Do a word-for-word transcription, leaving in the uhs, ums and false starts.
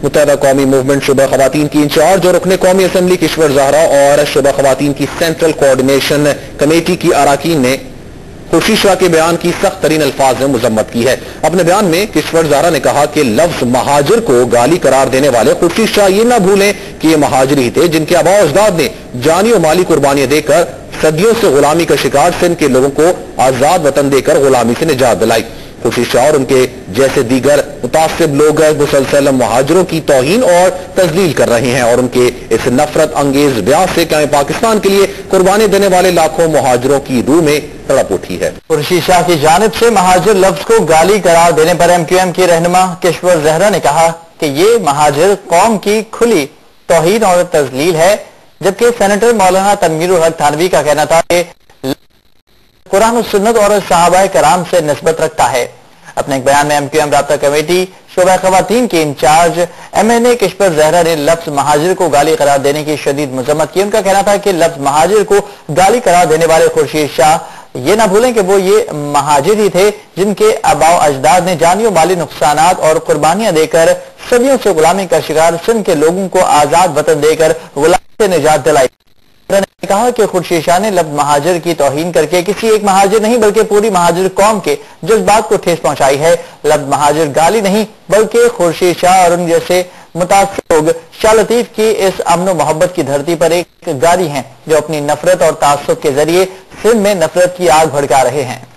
मुत्तहदा कौमी मूवमेंट शुबा खवातीन की इंचार्ज और रुकने कौमी असम्बली किश्वर ज़हरा और शुबा खवातीन की सेंट्रल कोऑर्डिनेशन कमेटी की अराकीन ने खुर्शीद शाह के बयान की सख्त तरीन अल्फाज में मजम्मत की है। अपने बयान में किश्वर ज़हरा ने कहा कि लफ्ज महाजिर को गाली करार देने वाले खुर्शीद शाह ये न भूलें कि ये महाजिर ही थे जिनके आबा अजदाद ने जानी और माली कुर्बानियां देकर सदियों से गुलामी का शिकार सिंध के लोगों को आजाद वतन देकर गुलामी से निजात दिलाई। खुर्शीद शाह और उनके जैसे दीगर मुतासिब लोग मुसलसल महाजिरों की तौहीन और तजलील कर रहे हैं और उनके इस नफरत अंगेज बयान से क्या पाकिस्तान के लिए कुर्बानी देने वाले लाखों महाजिरों की रूह में तड़प उठी है। खुर्शीद शाह की जानिब से महाजिर लफ्ज को गाली करार देने पर एम क्यू एम के रहनुमा किश्वर ज़हरा ने कहा कि ये महाजिर कौम की खुली तौहीन और तजलील है, जबकि सेनेटर मौलाना तनवीरुल हक थानवी का कहना था कि कुरान और सुन्नत और सहाबाए कराम से निस्बत रखता है। अपने एक बयान में एम क्यू एम राब्ता कमेटी शोबा खवातीन के incharge M N A Kishwar Zehra ने लफ्ज महाजिर को गाली करार देने की शदीद मजम्मत की। उनका कहना था कि लफ्ज महाजिर को गाली करार देने वाले खुर्शीद शाह ये ना भूलें कि वो ये महाजिर ही थे जिनके आबाओ अजदाद ने जानी और माली नुकसानात और कुर्बानियां देकर सदियों से गुलामी का शिकार सिंध के लोगों को आजाद वतन देकर गुलामी से निजात दिलाई। ने कहा कि खुर्शीद शाह ने लफ्ज महाजिर की तौहीन करके किसी एक महाजिर नहीं बल्कि पूरी महाजिर कौम के जज्बात को ठेस पहुंचाई है। लफ्ज महाजिर गाली नहीं बल्कि खुर्शीद शाह और उन जैसे मुतासिर लोग शाह लतीफ की इस अमन और मोहब्बत की धरती पर एक गाड़ी हैं जो अपनी नफरत और तासुब के जरिए सिंध में नफरत की आग भड़का रहे हैं।